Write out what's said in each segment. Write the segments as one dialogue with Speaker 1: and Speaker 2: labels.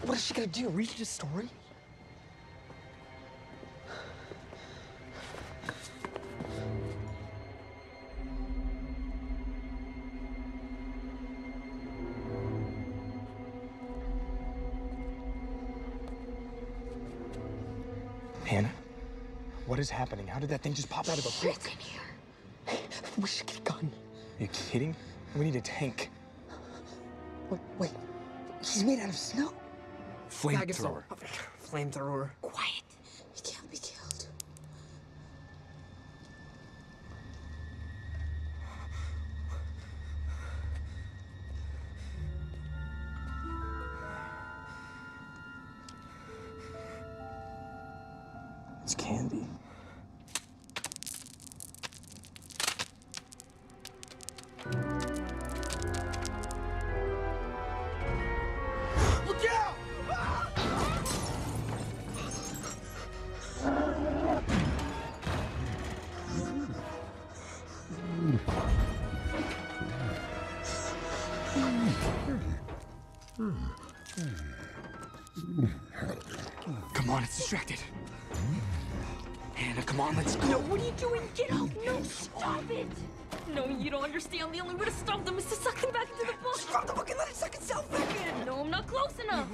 Speaker 1: What is she gonna do? Read you a story? Hannah, what is happening? How did that thing just pop out of a pit?
Speaker 2: What's in here?
Speaker 1: Hey, we should get a gun. Are you kidding? We need a tank. Wait. He's made out of snow.
Speaker 3: Flamethrower.
Speaker 1: Flamethrower.
Speaker 2: Quiet. He can't be killed.
Speaker 1: It's candy.
Speaker 3: Look out!
Speaker 1: Come on, it's distracted. Hannah, come on, let's go.
Speaker 2: No, what are you doing? Get off! No, stop it! No, you don't understand. The only way to stop them is to suck them back into the book.
Speaker 1: Drop the book and let it suck itself back in.
Speaker 2: No, I'm not close enough.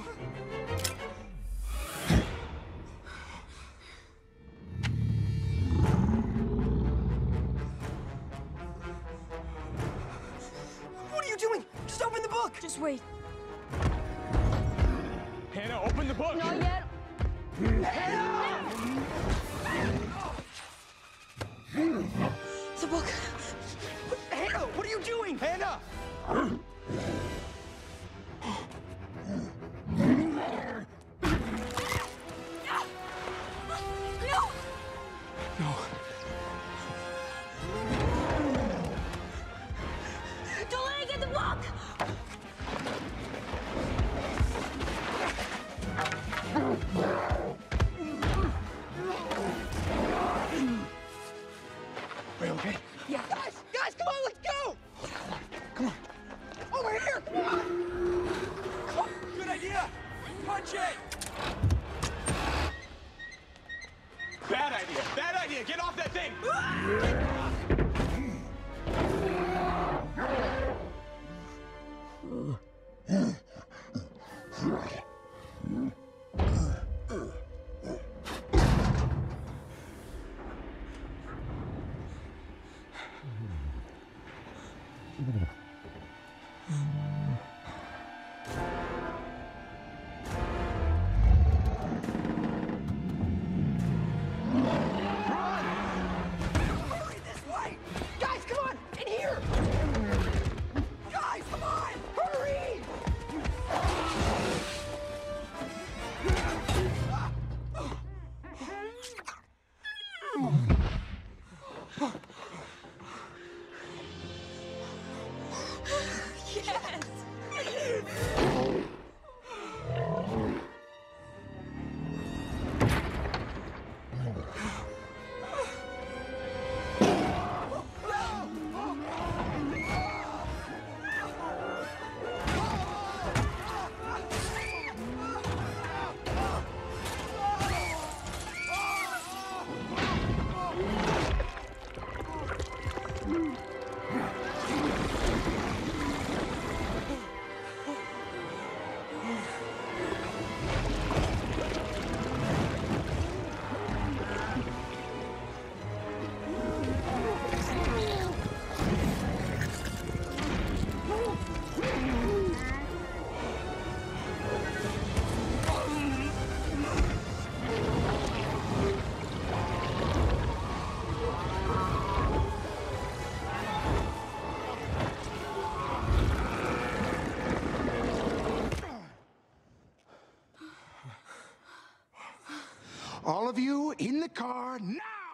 Speaker 1: What are you doing? Just open the book.
Speaker 2: Just wait.
Speaker 3: Hannah, open the book!
Speaker 2: Not yet. The book.
Speaker 1: Hannah, what are you doing?
Speaker 3: Hannah!
Speaker 2: No!
Speaker 1: No.
Speaker 2: Don't let me get the book!
Speaker 1: Are you okay?
Speaker 2: Yeah.
Speaker 1: Guys, come on, let's go! Come on. Over here, come on! Come on.
Speaker 3: Good idea! Punch it! Bad idea! Bad idea! Get off that thing!
Speaker 1: Hurry this way! Guys, come on! In here! Guys, come on! Hurry!
Speaker 4: All of you in the car now!